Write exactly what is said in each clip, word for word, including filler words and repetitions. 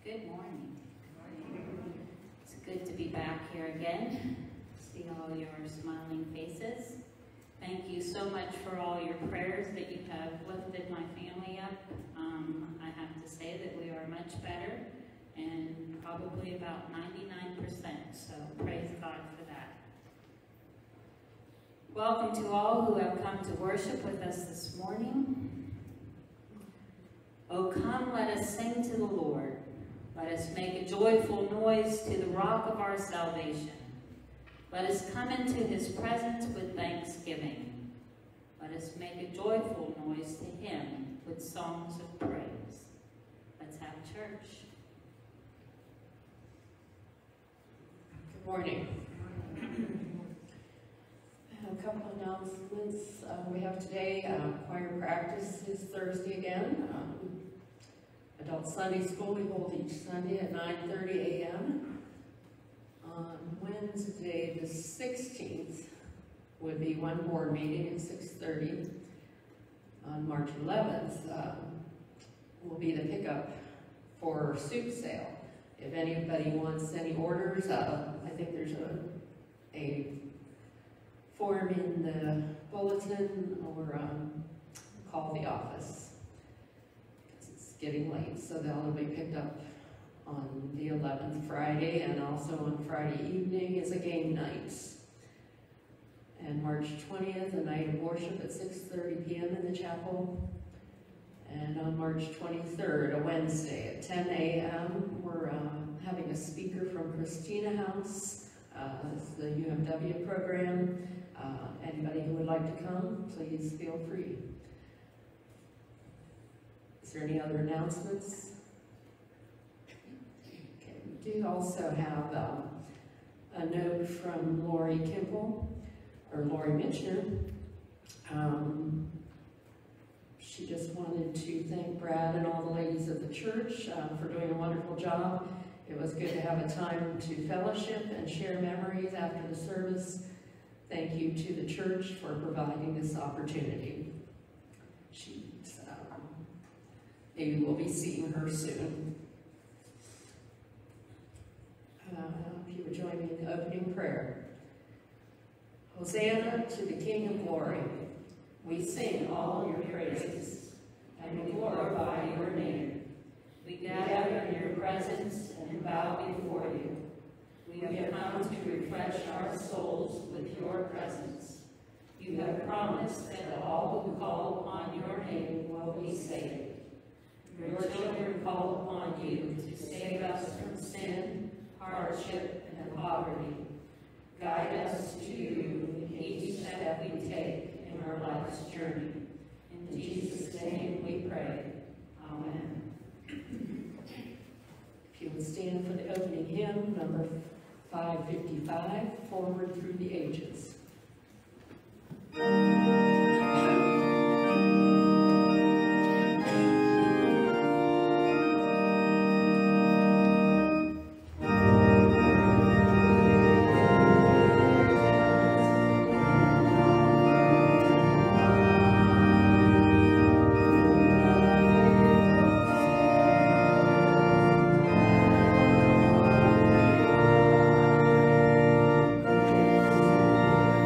Good morning. It's good to be back here again. See all your smiling faces. Thank you so much for all your prayers that you have lifted my family up. Um, I have to say that we are much better, and probably about ninety-nine percent, so praise God for that. Welcome to all who have come to worship with us this morning. Oh, come, let us sing to the Lord. Let us make a joyful noise to the rock of our salvation. Let us come into his presence with thanksgiving. Let us make a joyful noise to him with songs of praise. Let's have church. Good morning. A couple of announcements uh, we have today. Uh, choir practice is Thursday again. Um, Adult Sunday School we hold each Sunday at nine thirty a m On Wednesday the sixteenth would be one board meeting at six thirty. On March eleventh um, will be the pickup for soup sale. If anybody wants any orders, uh, I think there's a, a form in the bulletin, or um, call the office. It's getting late, so they'll be picked up on the eleventh, Friday, and also on Friday evening is a game night. And March twentieth, a night of worship at six thirty p m in the chapel. And on March twenty-third, a Wednesday at ten a m, we're um, having a speaker from Christina House. Uh, it's the U M W program. Uh, anybody who would like to come, please feel free. Is there any other announcements? Okay, we do also have um, a note from Lori Kimple, or Lori Mitchner. Um, she just wanted to thank Brad and all the ladies of the church uh, for doing a wonderful job. It was good to have a time to fellowship and share memories after the service. Thank you to the church for providing this opportunity. She's, um, maybe we'll be seeing her soon. Uh, if you would join me in the opening prayer. Hosanna to the King of Glory. We sing all your praises, and we glorify your name. We gather in your presence and bow before you. We have come to refresh our souls with your presence. You have promised that all who call upon your name will be saved. Your children call upon you to save us from sin, hardship, and poverty. Guide us to you in each step we take in our life's journey. In Jesus' name we pray. Amen. If you would stand for the opening hymn, number five fifty-five, Forward Through the Ages. Thank you.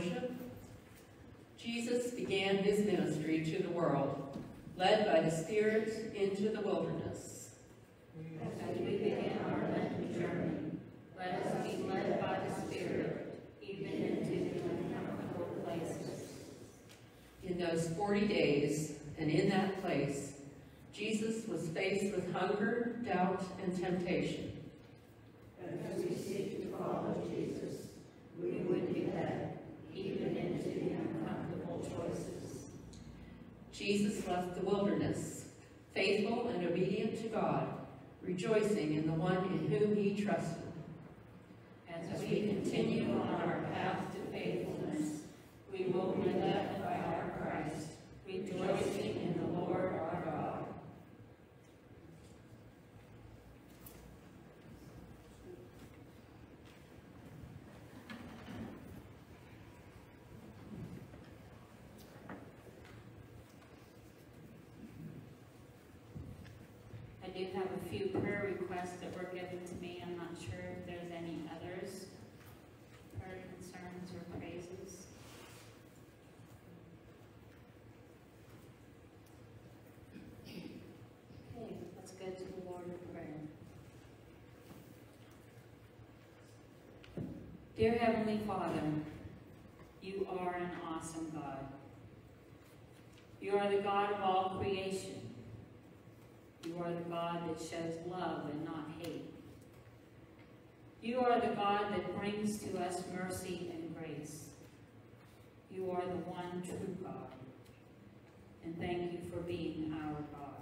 worship. Jesus began his ministry to the world, led by the Spirit into the wilderness. As we begin our Lenten journey, let us be led by the Spirit, even into the uncomfortable places. In those forty days, and in that place, Jesus was faced with hunger, doubt, and temptation. As we seek to follow Jesus, we would be led even into the uncomfortable choices. Jesus left the wilderness, faithful and obedient to God, rejoicing in the one in whom he trusted. As we continue on our path to faithfulness, we will be led by our Christ, rejoicing in the Lord our God. I do have a few prayer requests that were given to me. I'm not sure if there's any others. Prayer concerns or praises. Okay, let's go to the Lord in prayer. Dear Heavenly Father, you are an awesome God. You are the God of all creation. You are the God that shows love and not hate. You are the God that brings to us mercy and grace. You are the one true God. And thank you for being our God.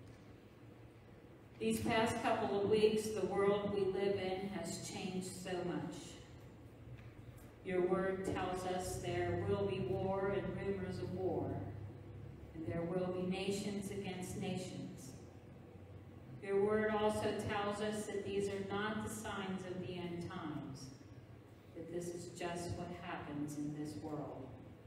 These past couple of weeks, the world we live in has changed so much. Your word tells us there will be war and rumors of war, and there will be nations against nations. Your word also tells us that these are not the signs of the end times, that this is just what happens in this world.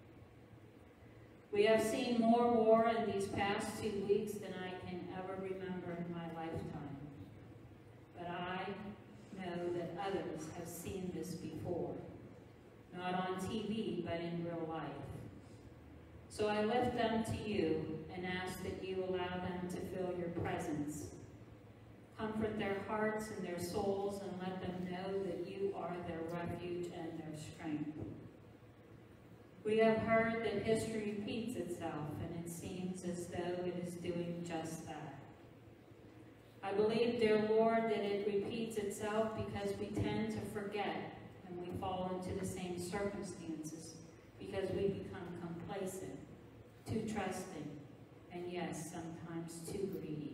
We have seen more war in these past two weeks than I can ever remember in my lifetime. But I know that others have seen this before, not on T V, but in real life. So I lift them to you and ask that you allow them to feel your presence. Comfort their hearts and their souls, and let them know that you are their refuge and their strength. We have heard that history repeats itself, and it seems as though it is doing just that. I believe, dear Lord, that it repeats itself because we tend to forget, and we fall into the same circumstances because we become complacent, too trusting, and yes, sometimes too greedy.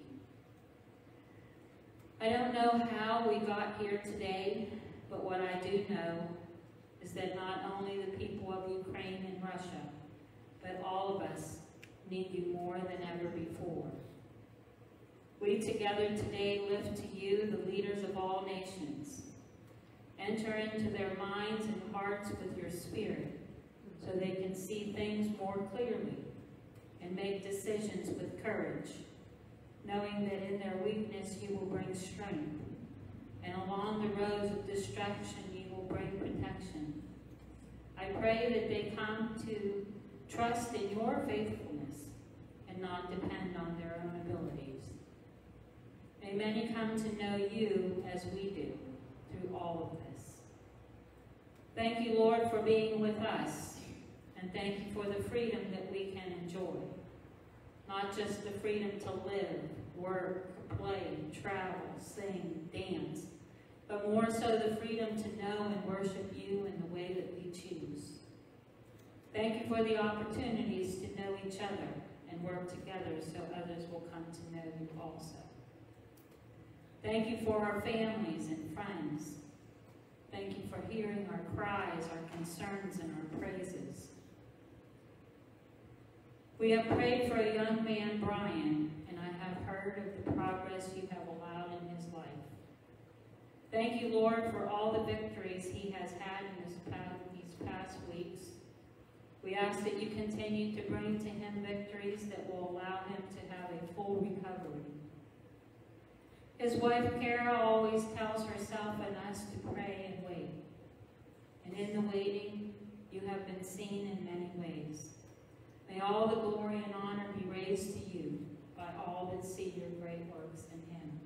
I don't know how we got here today, but what I do know is that not only the people of Ukraine and Russia, but all of us need you more than ever before. We together today lift to you the leaders of all nations. Enter into their minds and hearts with your Spirit so they can see things more clearly and make decisions with courage, knowing that in their weakness you will bring strength, and along the roads of destruction you will bring protection. I pray that they come to trust in your faithfulness and not depend on their own abilities. May many come to know you as we do through all of this. Thank you, Lord, for being with us, and thank you for the freedom that we can enjoy. Not just the freedom to live, work, play, travel, sing, dance, but more so the freedom to know and worship you in the way that we choose. Thank you for the opportunities to know each other and work together so others will come to know you also. Thank you for our families and friends. Thank you for hearing our cries, our concerns, and our praises. We have prayed for a young man, Brian, and I have heard of the progress you have allowed in his life. Thank you, Lord, for all the victories he has had in this past, these past weeks. We ask that you continue to bring to him victories that will allow him to have a full recovery. His wife, Kara, always tells herself and us to pray and wait. And in the waiting, You have been seen in many ways. May all the glory and honor be raised to you by all that see your great works in him.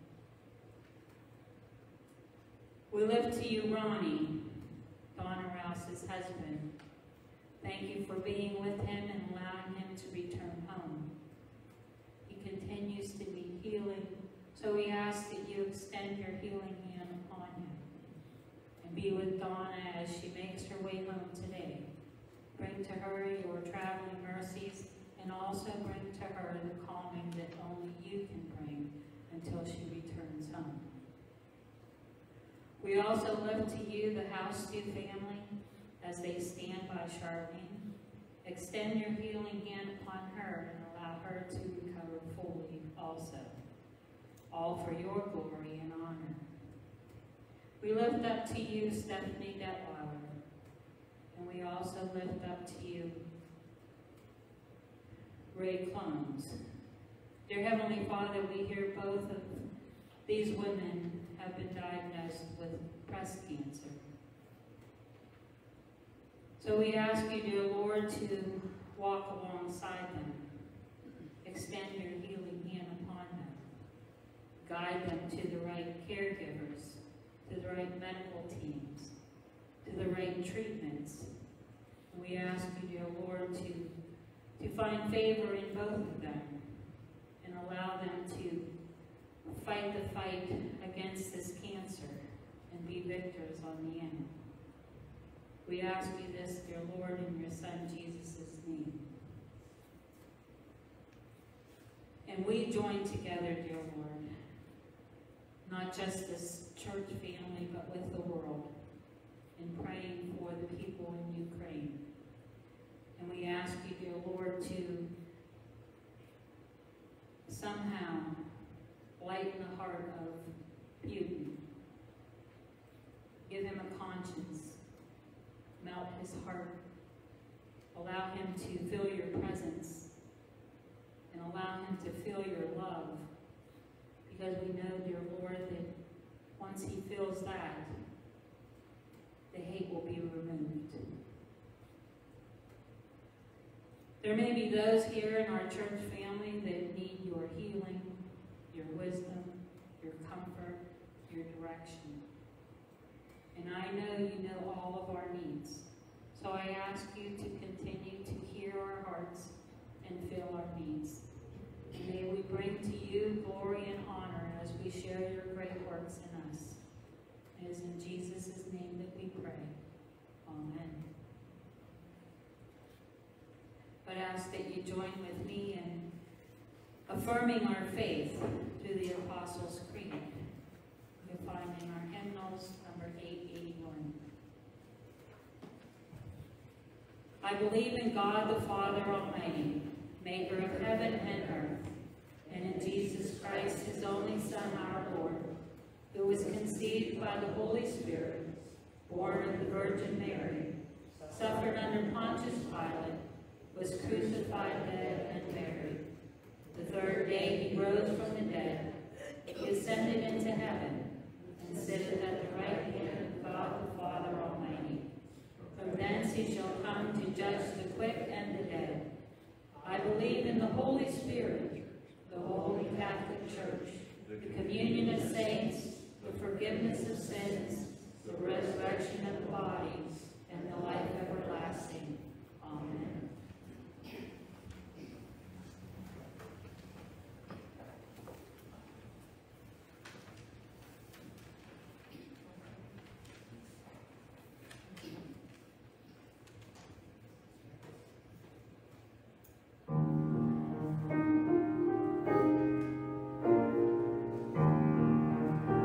We lift to you Ronnie, Donna Rouse's husband. Thank you for being with him and allowing him to return home. He continues to need healing, so we ask that you extend your healing hand upon him and be with Donna as she makes her way home today. Bring to her your traveling mercies and also bring to her the calming that only you can bring until she returns home. We also lift to you the House-Stew family as they stand by Charlene. Extend your healing hand upon her and allow her to recover fully also, all for your glory and honor. We lift up to you Stephanie Detwiler, and we also lift up to you Ray Clones. Dear Heavenly Father, we hear both of these women have been diagnosed with breast cancer. So we ask you, dear Lord, to walk alongside them. Extend your healing hand upon them. Guide them to the right caregivers, to the right medical teams, to the right treatments. And we ask you, dear Lord, to, to find favor in both of them and allow them to fight the fight against this cancer and be victors on the end. We ask you this, dear Lord, in your Son Jesus' name. And we join together, dear Lord, not just this church family, but with the world, in praying for the people in Ukraine. And we ask you, dear Lord, to somehow lighten the heart of Putin. Give him a conscience. Melt his heart. Allow him to feel your presence. And allow him to feel your love. Because we know, dear Lord, that once he feels that, the hate will be removed. There may be those here in our church family that need your healing, your wisdom, your comfort, your direction. And I know you know all of our needs. So I ask you to continue to hear our hearts and fill our needs. And may we bring to you glory and honor as we share your great works in us. It is in Jesus' name that we pray. Amen. But ask that you join with me in affirming our faith through the Apostles' Creed. You'll find in our hymnals, number eight eighty-one. I believe in God the Father Almighty, maker of heaven and earth, and in Jesus Christ, his only Son, our Lord, who was conceived by the Holy Spirit, born of the Virgin Mary, suffered under Pontius Pilate, was crucified, dead, and buried. The third day he rose from the dead. He ascended into heaven and sitteth at the right hand of God the Father Almighty. From thence he shall come to judge the quick and the dead. I believe in the Holy Spirit, the Holy Catholic Church, the communion of saints, the forgiveness of sins, the resurrection of the body, and the life everlasting. Amen. Thank you.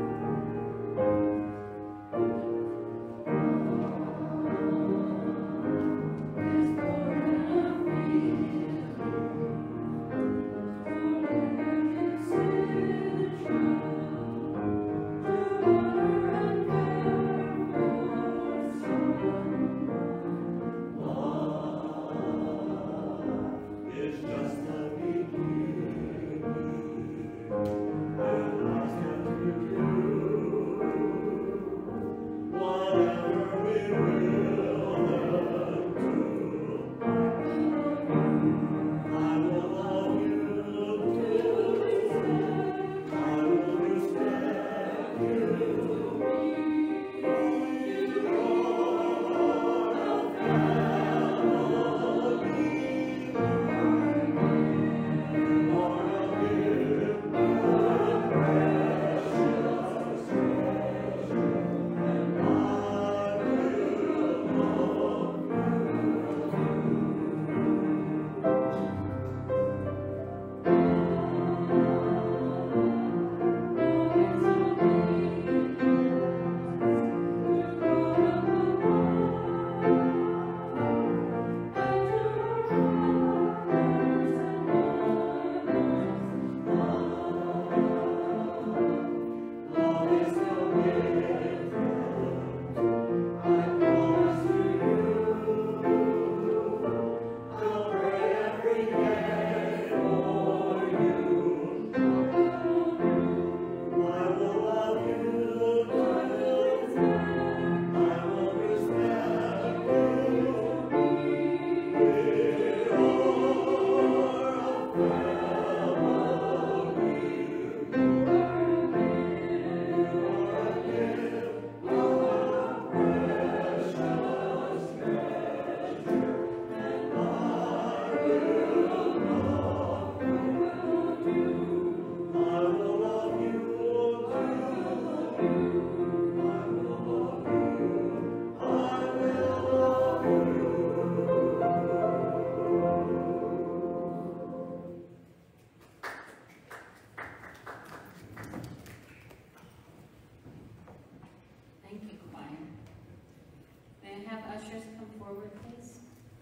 ushers come forward, please?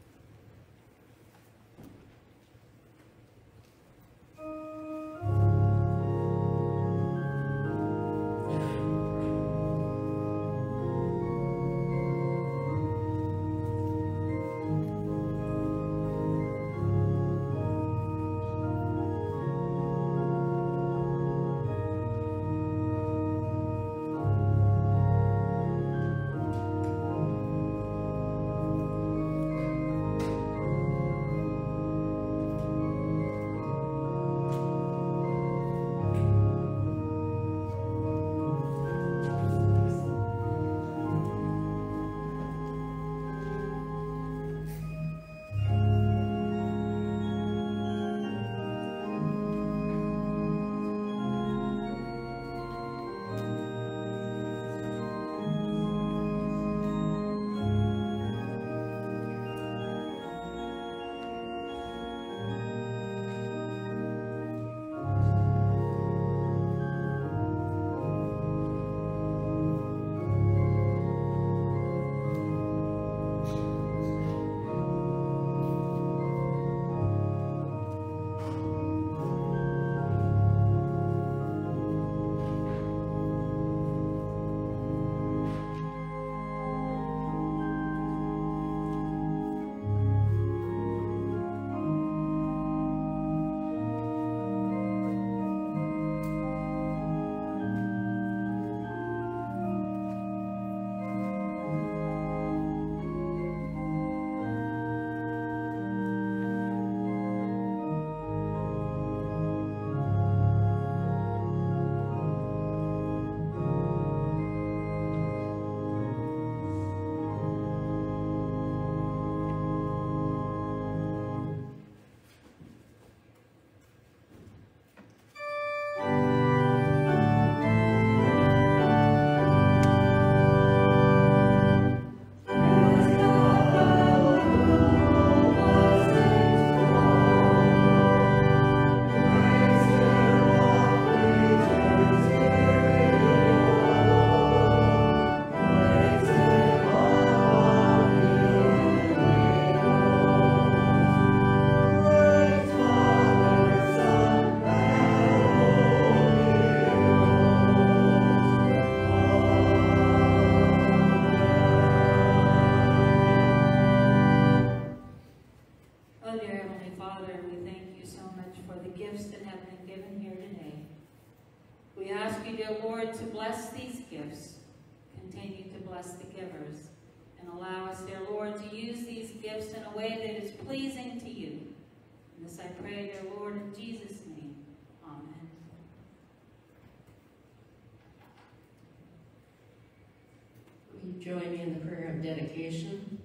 Join me in the prayer of dedication.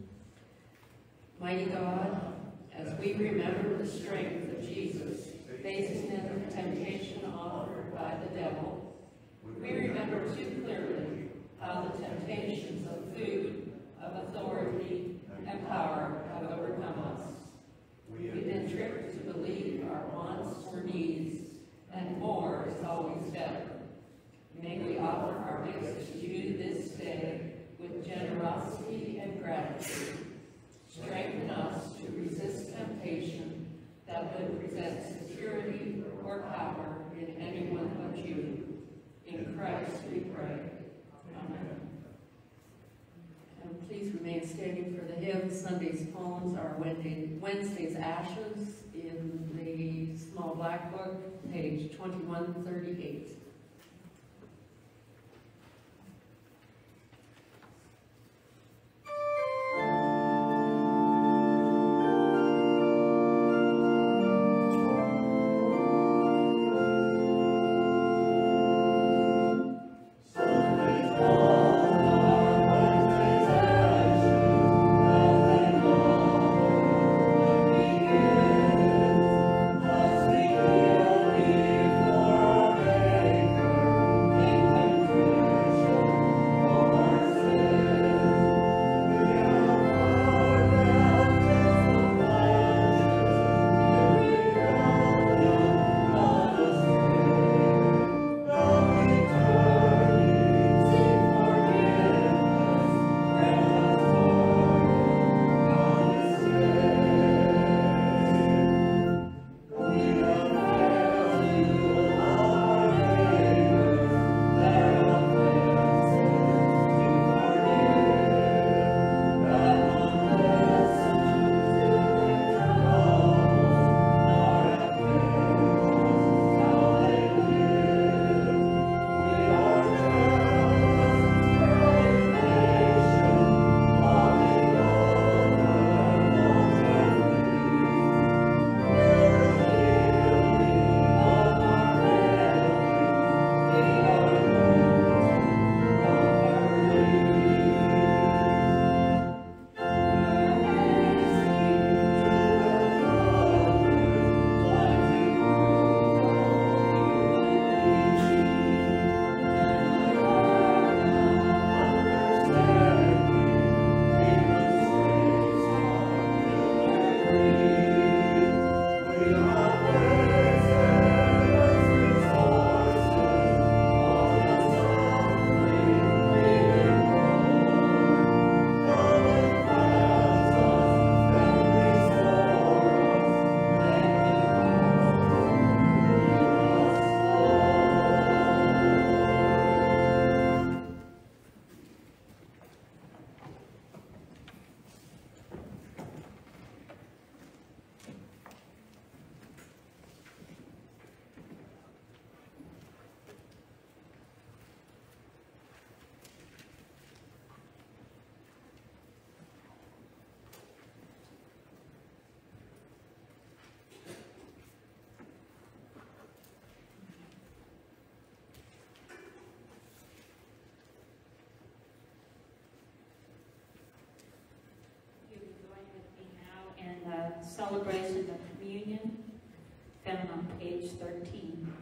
Mighty God, as we remember the strength of Jesus, facing the temptation offered by the devil, we remember too clearly how the temptations of food, of authority, and power have overcome us. We've been tricked to believe our wants or needs, and more is always better. May we offer our gifts to you this day with generosity and gratitude. Strengthen us to resist temptation that would present security or power in anyone but you. In Christ we pray. Amen. And please remain standing for the hymn. Sunday's poems are Wednesday's Ashes in the small black book, page twenty-one thirty-eight. Thank you. celebration of communion, found on page thirteen.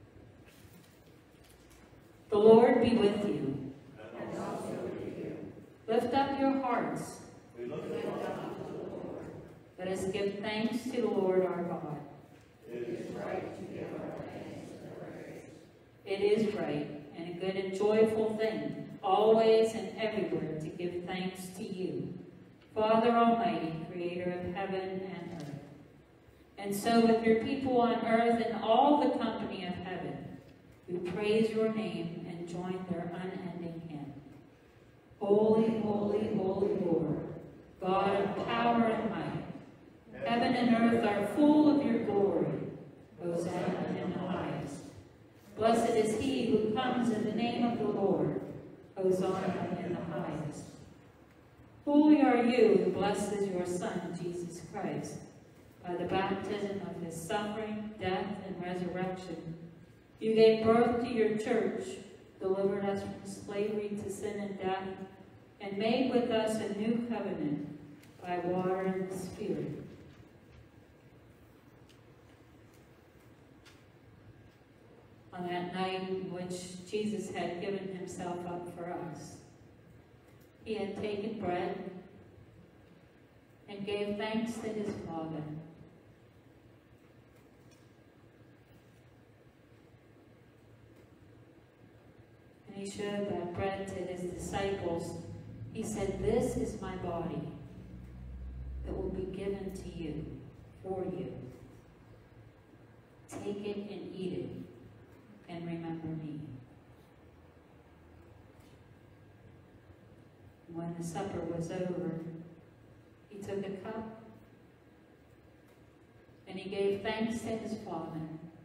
The Lord be with you. And also with you. Lift up your hearts. We look up to the Lord. Let us give thanks to the Lord our God. It is right to give our thanks and praise. It is right and a good and joyful thing, always and everywhere, to give thanks to you, Father Almighty, creator of heaven and earth. And so with your people on earth and all the company of heaven, we praise your name and join their unending hymn. Holy, holy, holy Lord, God of power and might, heaven and earth are full of your glory. Hosanna in the highest. Blessed is he who comes in the name of the Lord. Hosanna in the highest. Holy are you who blesses your Son, Jesus Christ, by the baptism of his suffering, death, and resurrection. You gave birth to your church, delivered us from slavery to sin and death, and made with us a new covenant by water and the Spirit. On that night in which Jesus had given himself up for us, he had taken bread and gave thanks to his Father. And he showed that bread to his disciples. He said, "This is my body that will be given to you, for you. Take it and eat it, and remember me." When the supper was over, he took a cup and he gave thanks to his Father.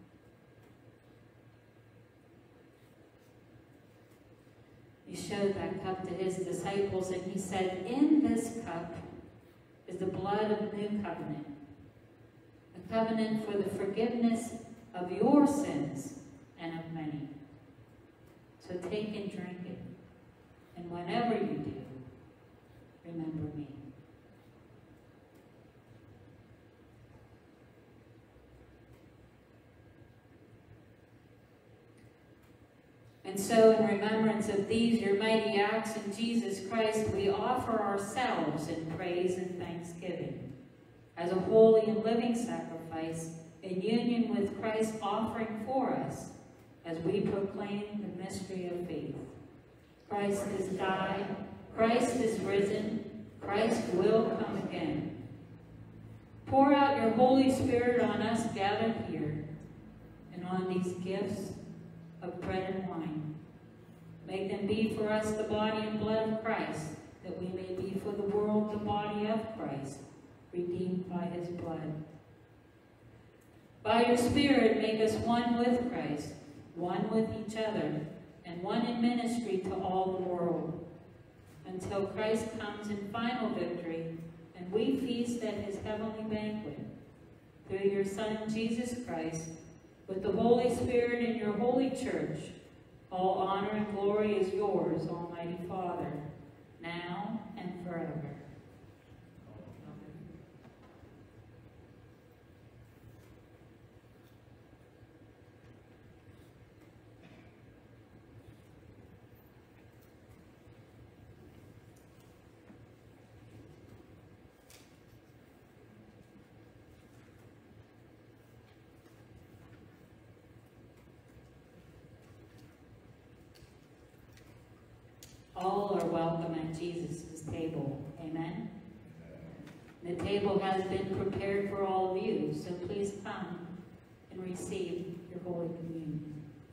He showed that cup to his disciples and he said, "In this cup is the blood of the new covenant, a covenant for the forgiveness of your sins and of many. So take and drink it, and whenever you do, remember me." And so in remembrance of these, your mighty acts in Jesus Christ, we offer ourselves in praise and thanksgiving as a holy and living sacrifice in union with Christ's offering for us as we proclaim the mystery of faith. Christ has died, Christ is risen, Christ will come again. Pour out your Holy Spirit on us gathered here and on these gifts of bread and wine. Make them be for us the body and blood of Christ, that we may be for the world the body of Christ, redeemed by his blood. By your Spirit, make us one with Christ, one with each other, and one in ministry to all the world, until Christ comes in final victory, and we feast at his heavenly banquet. Through your Son, Jesus Christ, with the Holy Spirit in your holy church, all honor and glory is yours, Almighty Father, now and forever. All are welcome at Jesus' table. Amen? The table has been prepared for all of you, so please come and receive your Holy Communion.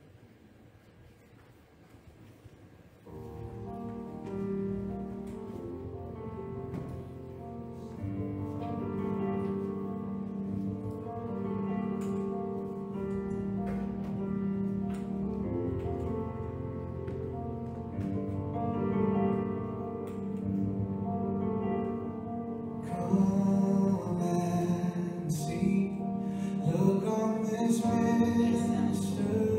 Come and see, look on this minister.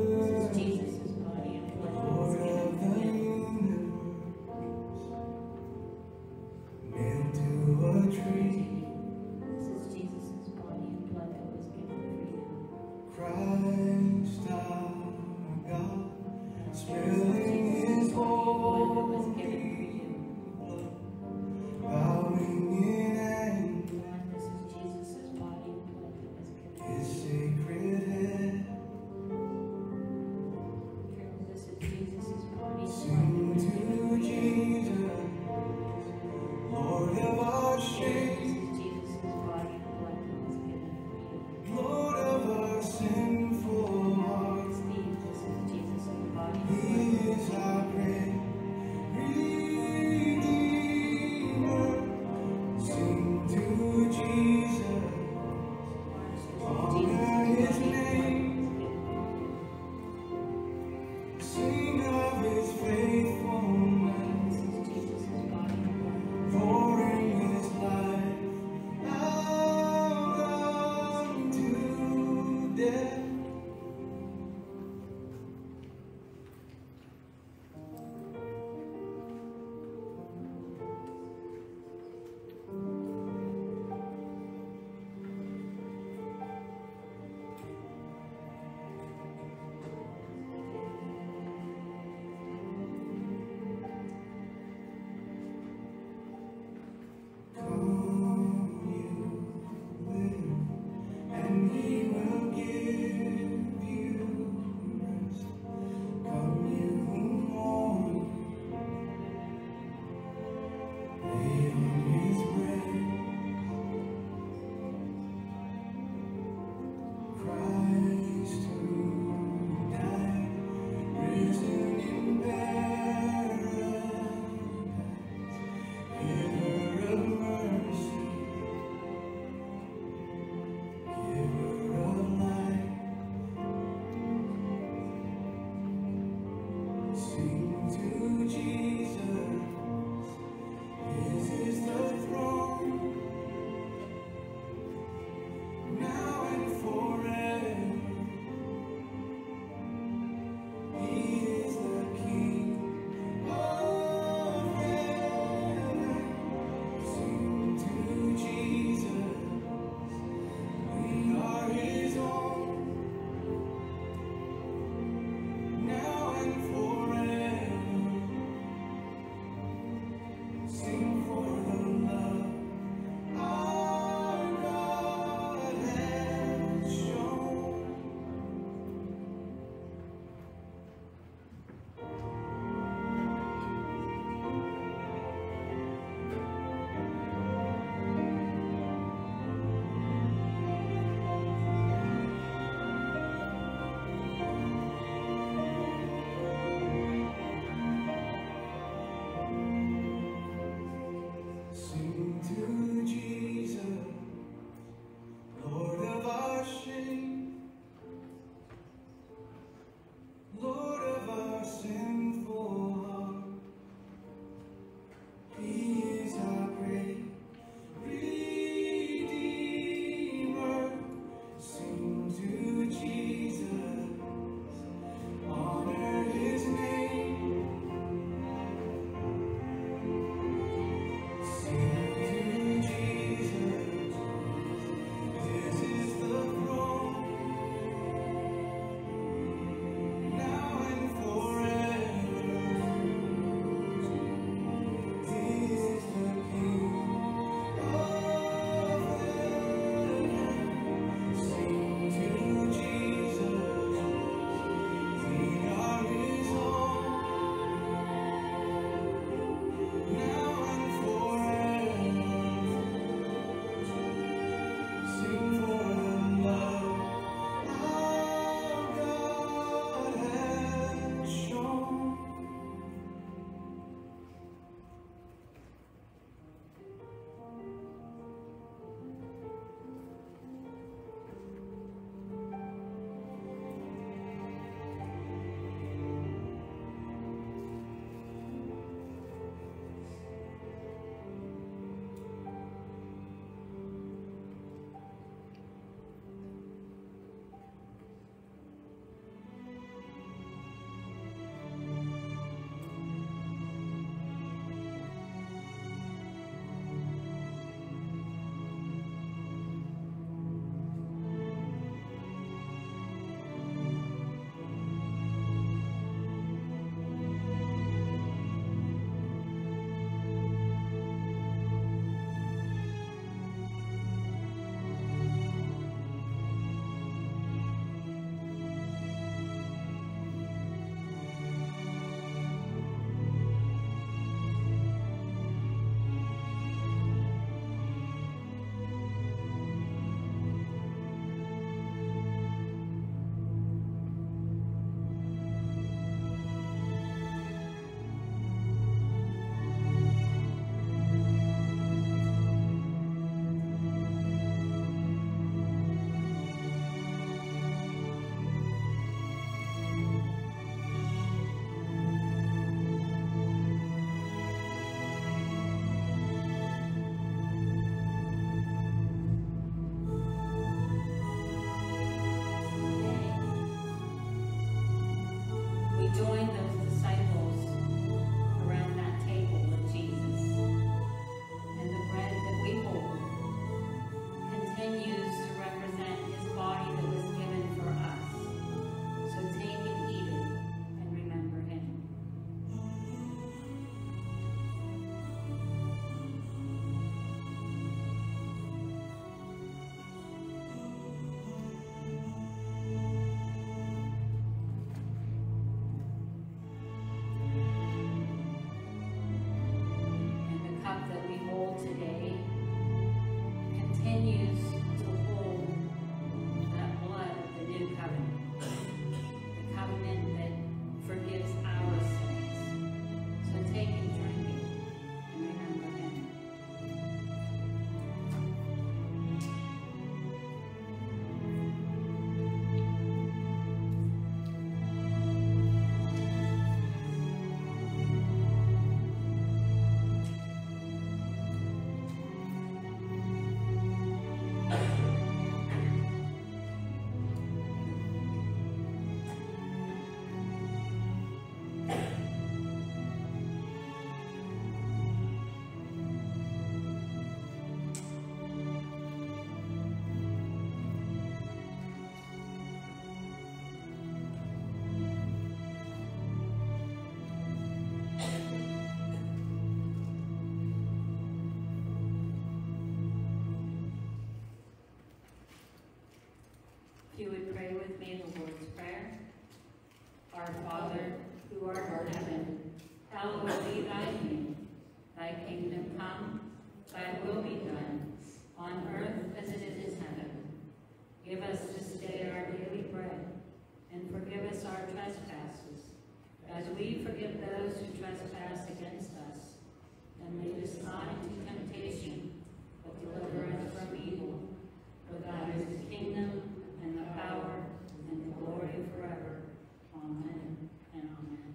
hallowed be thy name. Thy kingdom come, thy will be done, on earth as it is in heaven. Give us this day our daily bread, and forgive us our trespasses, as we forgive those who trespass against us. And lead us not into temptation, but deliver us from evil. For thine is the kingdom, and the power, and the glory forever. Amen and amen.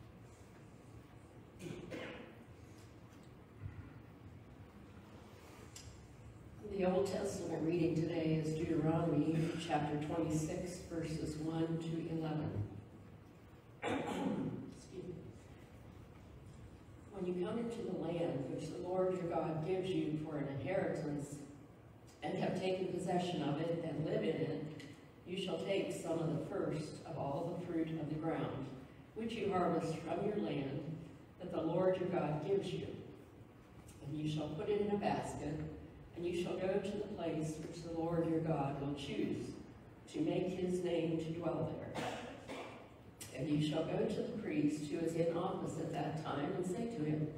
The Old Testament reading today is Deuteronomy chapter twenty-six, verses one to eleven. Excuse me. When you come into the land which the Lord your God gives you for an inheritance, and have taken possession of it and live in it, you shall take some of the first of all the fruit of the ground, which you harvest from your land, that the Lord your God gives you. And you shall put it in a basket, and you shall go to the place which the Lord your God will choose, to make his name to dwell there. And you shall go to the priest who is in office at that time, and say to him,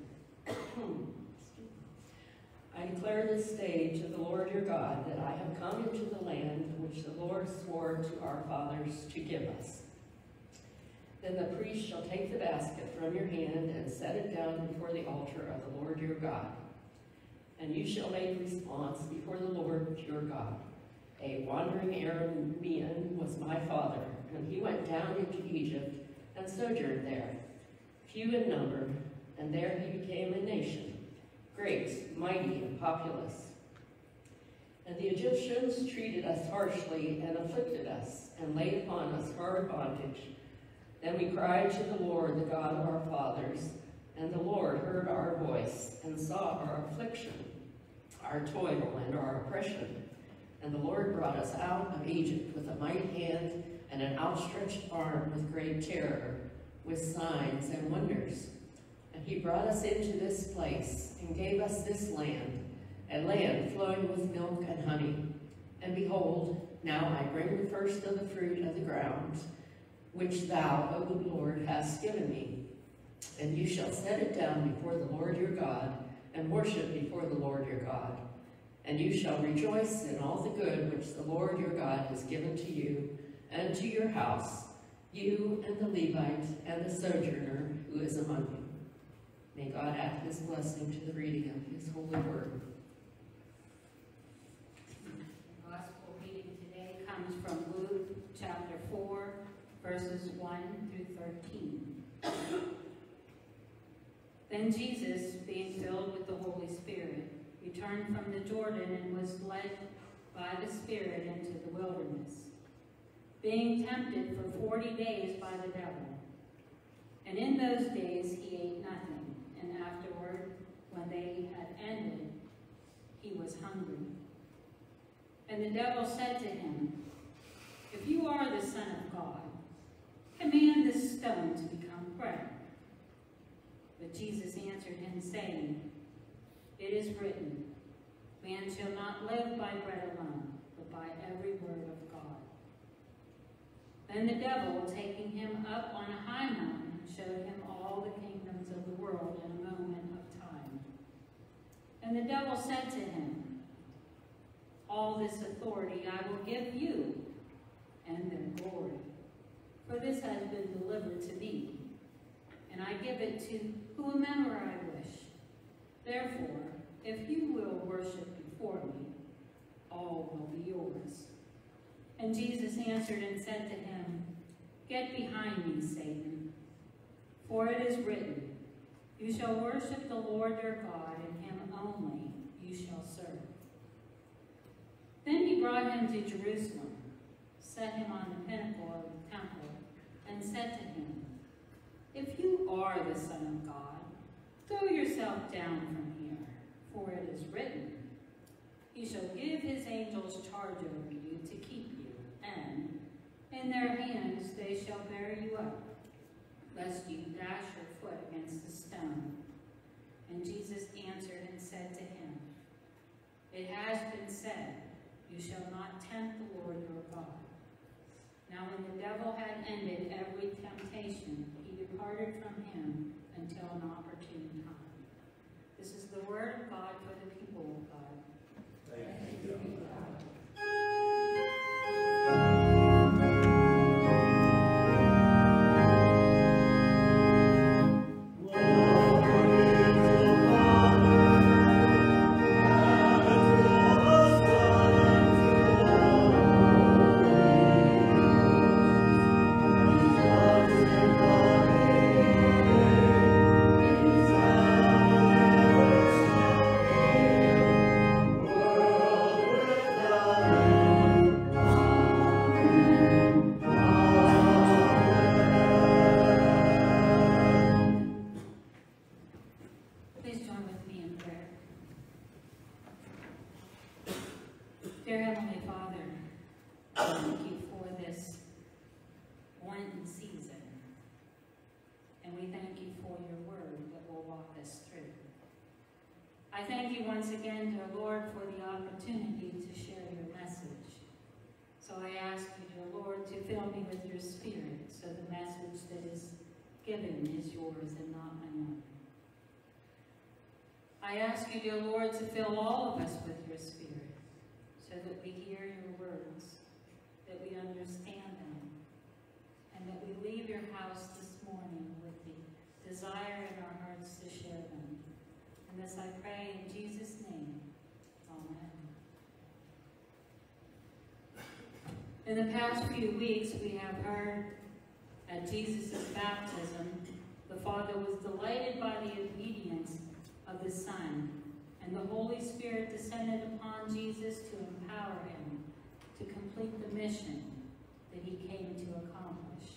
I declare this day to the Lord your God that I have come into the land which the Lord swore to our fathers to give us. Then the priest shall take the basket from your hand and set it down before the altar of the Lord your God. And you shall make response before the Lord your God. A wandering Aramean was my father, and he went down into Egypt and sojourned there, few in number, and there he became a nation, great, mighty, and populous. And the Egyptians treated us harshly and afflicted us, and laid upon us hard bondage. Then we cried to the Lord, the God of our fathers, and the Lord heard our voice, and saw our affliction, our toil, and our oppression. And the Lord brought us out of Egypt with a mighty hand and an outstretched arm with great terror, with signs and wonders. And he brought us into this place and gave us this land, a land flowing with milk and honey. And behold, now I bring the first of the fruit of the ground, which thou, O Lord, hast given me. And you shall set it down before the Lord your God, and worship before the Lord your God. And you shall rejoice in all the good which the Lord your God has given to you, and to your house, you and the Levite and the sojourner who is among you. May God add his blessing to the reading of his holy word. The gospel reading today comes from Luke chapter four, verses one through thirteen. Then Jesus, being filled with the Holy Spirit, returned from the Jordan and was led by the Spirit into the wilderness, being tempted for forty days by the devil. And in those days he ate nothing, and afterward, when they had ended, he was hungry. And the devil said to him, If you are the Son of God, command this stone to become bread. But Jesus answered him, saying, It is written, Man shall not live by bread alone, but by every word of God. Then the devil, taking him up on a high mountain, showed him all the kingdoms of the world in a moment of time. And the devil said to him, All this authority I will give you, and their glory. For this has been delivered to me, and I give it to whomever I wish. Therefore, if you will worship before me, all will be yours. And Jesus answered and said to him, Get behind me, Satan, for it is written, You shall worship the Lord your God, and him only you shall serve. Then he brought him to Jerusalem, set him on the pinnacle of the temple, and said to him, If you are the Son of God, throw yourself down from here, for it is written, He shall give his angels charge over you to keep you, and in their hands they shall bear you up, lest you dash your foot against a stone. And Jesus answered and said to him, It has been said, You shall not tempt the Lord your God. Now when the devil had ended every temptation, he departed from him until an opportune time. This is the word of God for the people of God. Thank you, God. I thank you once again, dear Lord, for the opportunity to share your message. So I ask you, dear Lord, to fill me with your Spirit, so the message that is given is yours and not my own. I ask you, dear Lord, to fill all of us with your Spirit, so that we hear your words, that we understand them, and that we leave your house this morning with the desire in our hearts to share them. And this I pray in Jesus' name. Amen. In the past few weeks, we have heard at Jesus' baptism, the Father was delighted by the obedience of the Son, and the Holy Spirit descended upon Jesus to empower him to complete the mission that he came to accomplish.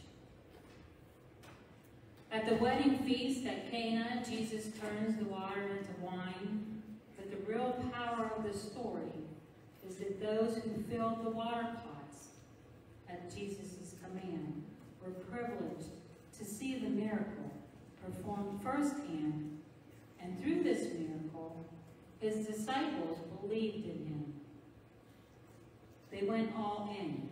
At the wedding feast at Cana, Jesus turns the water into wine, but the real power of the story is that those who filled the water pots at Jesus' command were privileged to see the miracle performed firsthand, and through this miracle, his disciples believed in him. They went all in.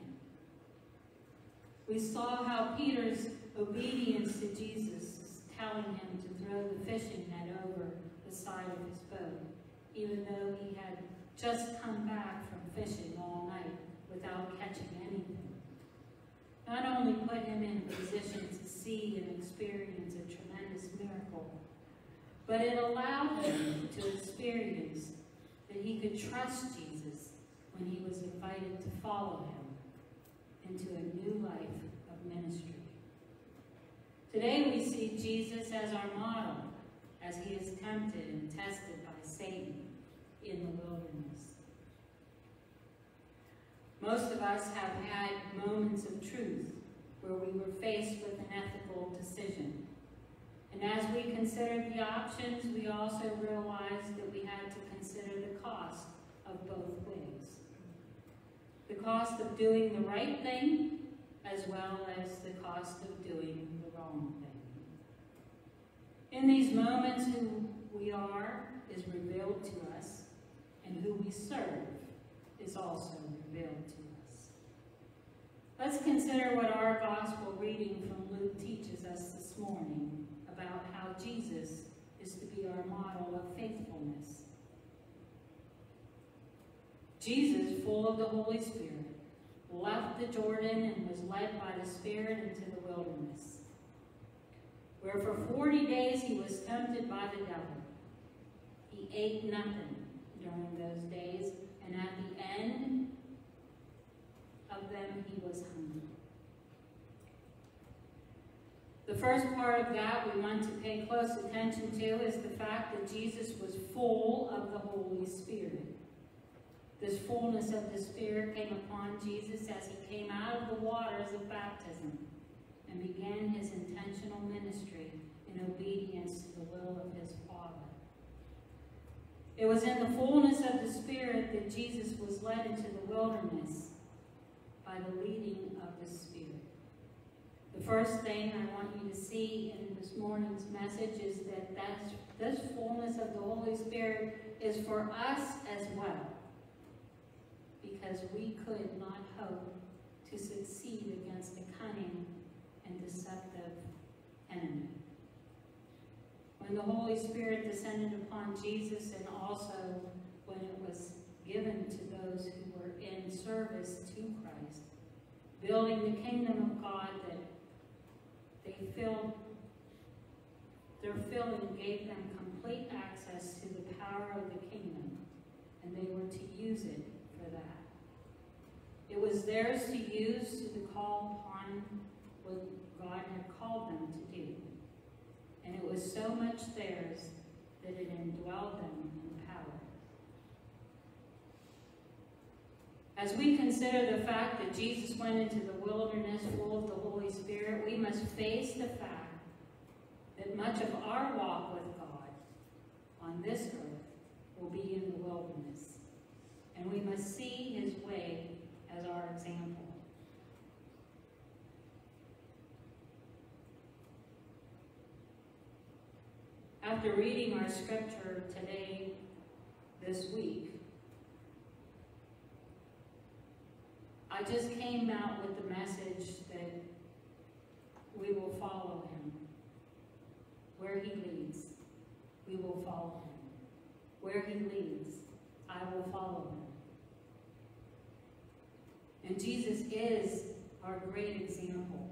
We saw how Peter's obedience to Jesus, telling him to throw the fishing net over the side of his boat, even though he had just come back from fishing all night without catching anything, not only put him in a position to see and experience a tremendous miracle, but it allowed him to experience that he could trust Jesus when he was invited to follow him into a new life of ministry. Today we see Jesus as our model, as he is tempted and tested by Satan in the wilderness. Most of us have had moments of truth where we were faced with an ethical decision. And as we considered the options, we also realized that we had to consider the cost of both ways. The cost of doing the right thing, as well as the cost of doing the wrong thing. In these moments, who we are is revealed to us, and who we serve is also revealed to us. Let's consider what our gospel reading from Luke teaches us this morning about how Jesus is to be our model of faithfulness. Jesus, full of the Holy Spirit, left the Jordan and was led by the Spirit into the wilderness, where for forty days he was tempted by the devil. He ate nothing during those days, and at the end of them he was hungry. The first part of that we want to pay close attention to is the fact that Jesus was full of the Holy Spirit. This fullness of the Spirit came upon Jesus as he came out of the waters of baptism and began his intentional ministry in obedience to the will of his Father. It was in the fullness of the Spirit that Jesus was led into the wilderness by the leading of the Spirit. The first thing I want you to see in this morning's message is that that's, this fullness of the Holy Spirit is for us as well, because we could not hope to succeed against a cunning and deceptive enemy. when the Holy Spirit descended upon Jesus, and also when it was given to those who were in service to Christ, building the kingdom of God, that they filled, their filling gave them complete access to the power of the kingdom, and they were to use it for that. It was theirs to use to call upon what God had called them to do. And it was so much theirs that it indwelled them in power. As we consider the fact that Jesus went into the wilderness full of the Holy Spirit, we must face the fact that much of our walk with God on this earth will be in the wilderness. And we must see his way as our example. After reading our scripture today, this week, I just came out with the message that we will follow him. Where he leads, we will follow him. Where he leads, I will follow him. And Jesus is our great example,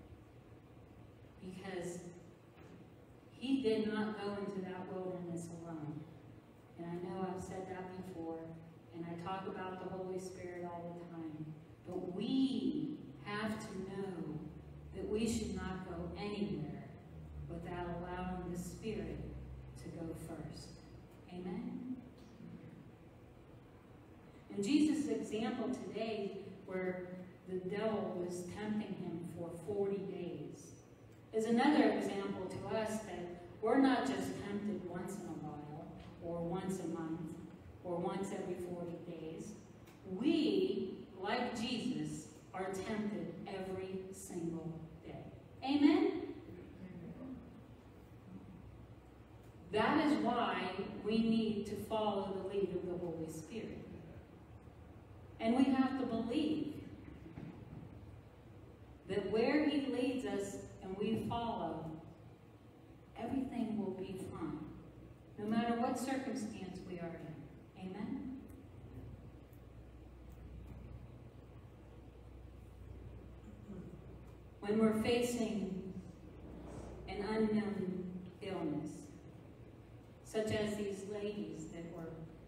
because he did not go into that wilderness alone. And I know I've said that before, and I talk about the Holy Spirit all the time. But we have to know that we should not go anywhere without allowing the Spirit to go first. Amen? And Jesus' example today, where the devil was tempting him for forty days, is another example to us that we're not just tempted once in a while, or once a month, or once every forty days. We, like Jesus, are tempted every single day. Amen? That is why we need to follow the lead of the Holy Spirit. And we have to believe that where he leads us and we follow, everything will be fine, no matter what circumstance we are in. Amen? When we're facing an unknown illness, such as these ladies that were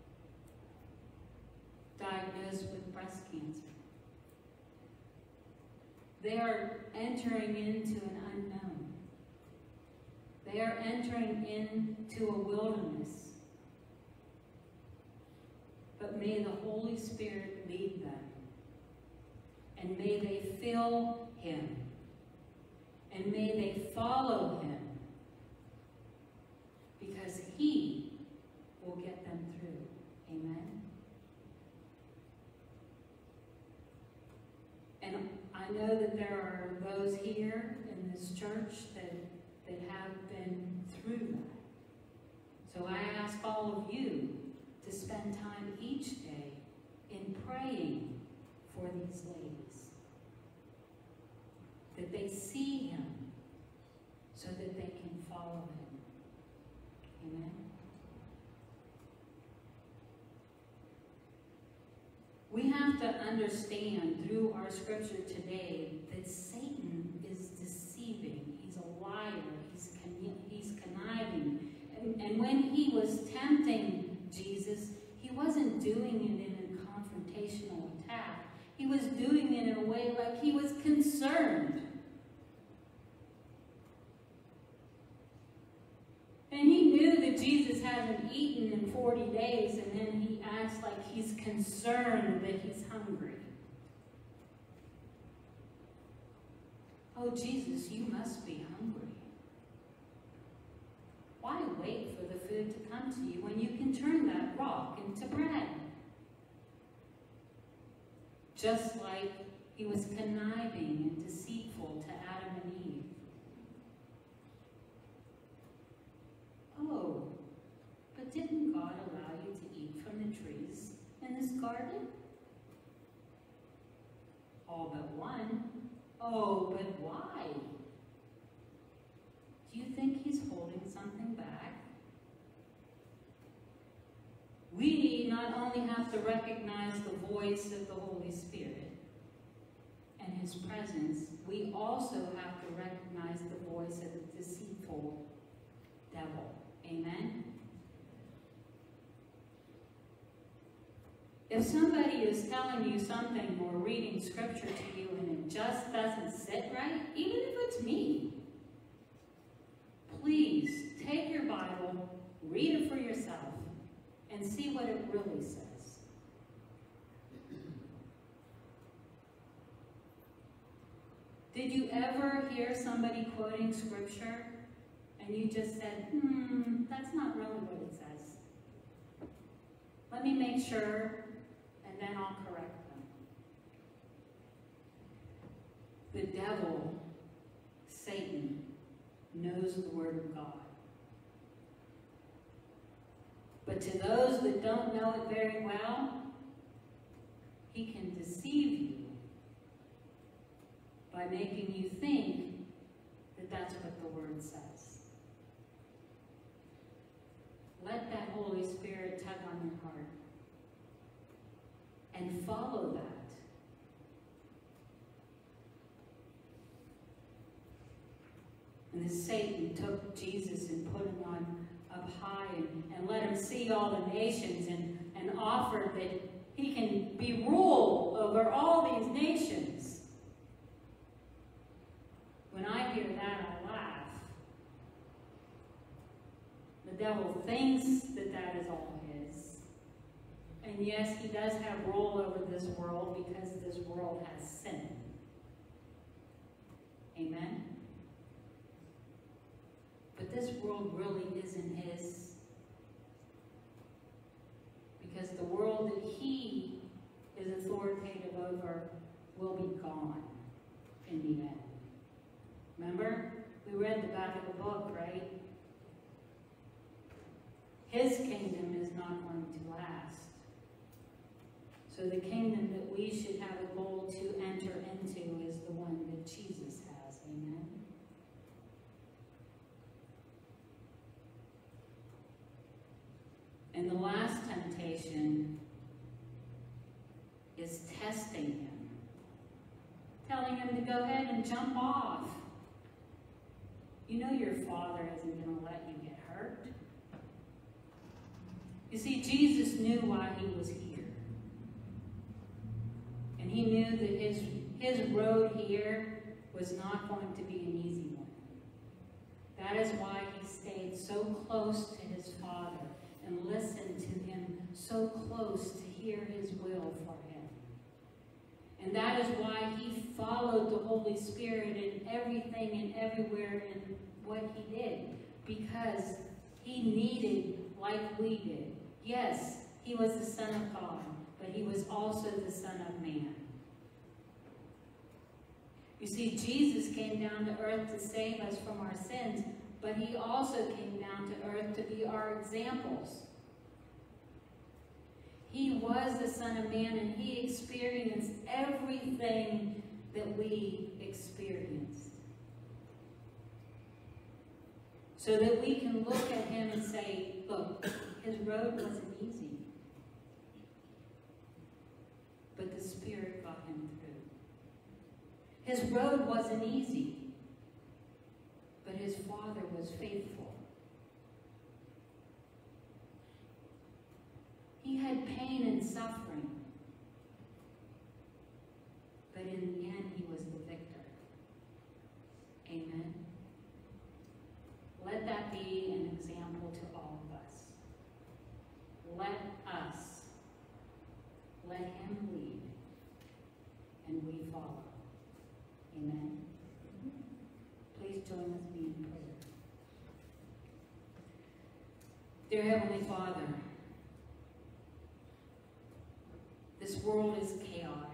diagnosed with breast cancer, they are entering into an unknown. They are entering into a wilderness. But may the Holy Spirit lead them. And may they feel him. And may they follow him. Because he will get them through. Amen? And I know that there are those here in this church that, that have been through that. So I ask all of you to spend time each day in praying for these ladies, that they see him so that they can follow him. Amen? We have to understand through our scripture today that Satan is deceiving. He's a liar. He's, con he's conniving. And, and when he was tempting Jesus, he wasn't doing it in a confrontational attack. He was doing it in a way like he was concerned. And he knew that Jesus hadn't eaten in forty days, and then he acts like he's concerned that he's hungry. Oh, Jesus, you must be hungry. Why wait for the food to come to you when you can turn that rock into bread? Just like he was conniving and deceitful to Adam and Eve. Oh, but didn't God allow you to eat from the trees in this garden? All but one. Oh, but why? Do you think he's holding something something back, we not only have to recognize the voice of the Holy Spirit and his presence, we also have to recognize the voice of the deceitful devil. Amen? If somebody is telling you something or reading scripture to you and it just doesn't sit right, even if it's me, please take your Bible, read it for yourself, and see what it really says. Did you ever hear somebody quoting scripture and you just said, hmm, that's not really what it says? Let me make sure, and then I'll correct them. The devil, Satan, knows the Word of God. But to those that don't know it very well, he can deceive you by making you think that that's what the Word says. Let that Holy Spirit tug on your heart and follow that. And then Satan took Jesus and put him on up high and, and let him see all the nations and, and offered that he can be ruled over all these nations. When I hear that, I laugh. The devil thinks that that is all his. And yes, he does have rule over this world because this world has sin. Amen? But this world really isn't his. Because the world that he is authoritative over will be gone in the end. Remember? We read the back of the book, right? His kingdom is not going to last. So the kingdom that we should have a goal to enter into is the one that Jesus has. Amen? And the last temptation is testing him. Telling him to go ahead and jump off. You know your Father isn't going to let you get hurt. You see, Jesus knew why he was here. And he knew that his, his road here was not going to be an easy one. That is why he stayed so close to his Father and listened to him so close to hear his will for him. And that is why he followed the Holy Spirit in everything and everywhere in what he did. Because he needed like we did. Yes, he was the Son of God, but he was also the Son of Man. You see, Jesus came down to earth to save us from our sins, but he also came down to earth to be our examples. He was the Son of Man, and he experienced everything that we experienced. So that we can look at him and say, look, his road wasn't easy. But the Spirit got him through. His road wasn't easy. But his Father was faithful. He had pain and suffering. But in the end, he was the victor. Amen. Let that be an example to all of us. Let us, let him lead, and we follow. Amen. Please join with me in prayer. Dear Heavenly Father, this world is chaotic.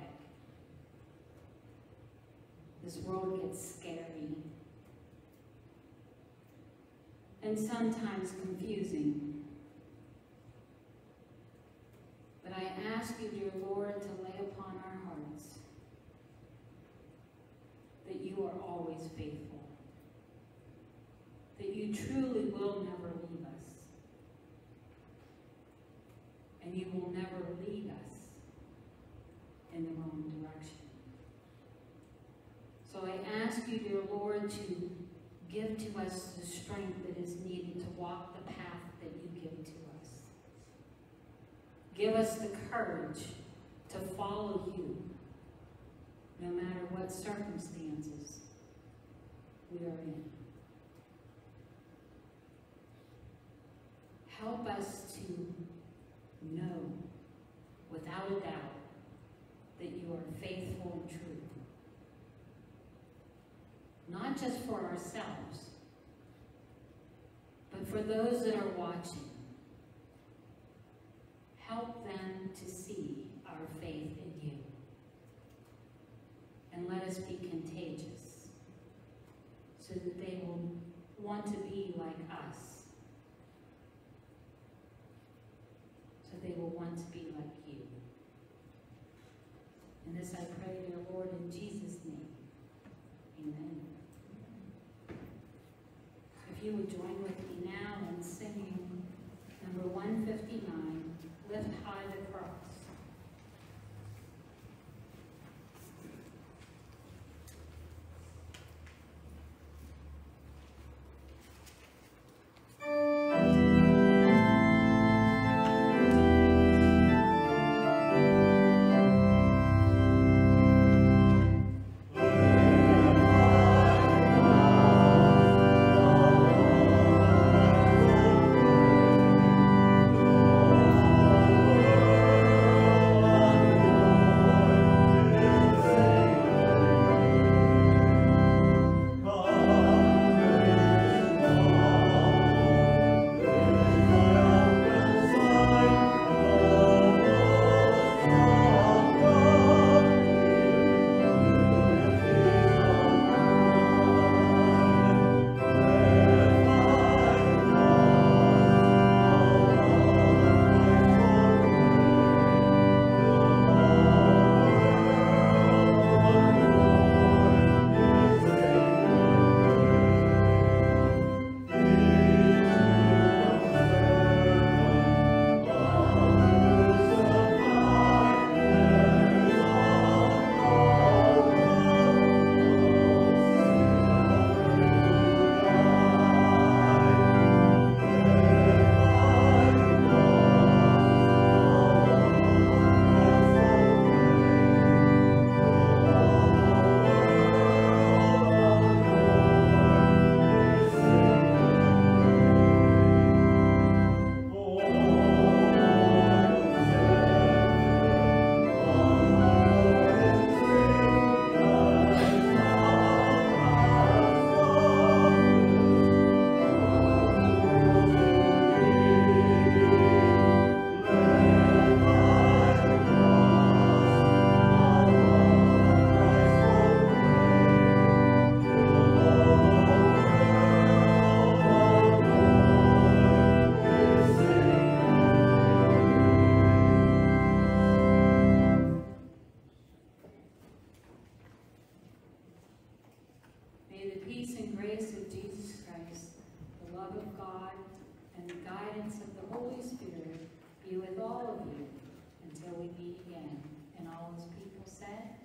This world gets scary. And sometimes confusing. But I ask you, dear Lord, to lay upon our hearts that you are always faithful. That you truly will Lord, to give to us the strength that is needed to walk the path that you give to us. Give us the courage to follow you, no matter what circumstances we are in. Help us to know, without a doubt, that you are faithful and true. Not just for ourselves, but for those that are watching. Help them to see our faith in you. And let us be contagious, so that they will want to be like us. So they will want to be like you. And this I pray, dear Lord, in Jesus' name. Amen. If you would join with me now in singing number one fifty-nine, Lift High the Cross. Be with all of you until we meet again. And all those people said,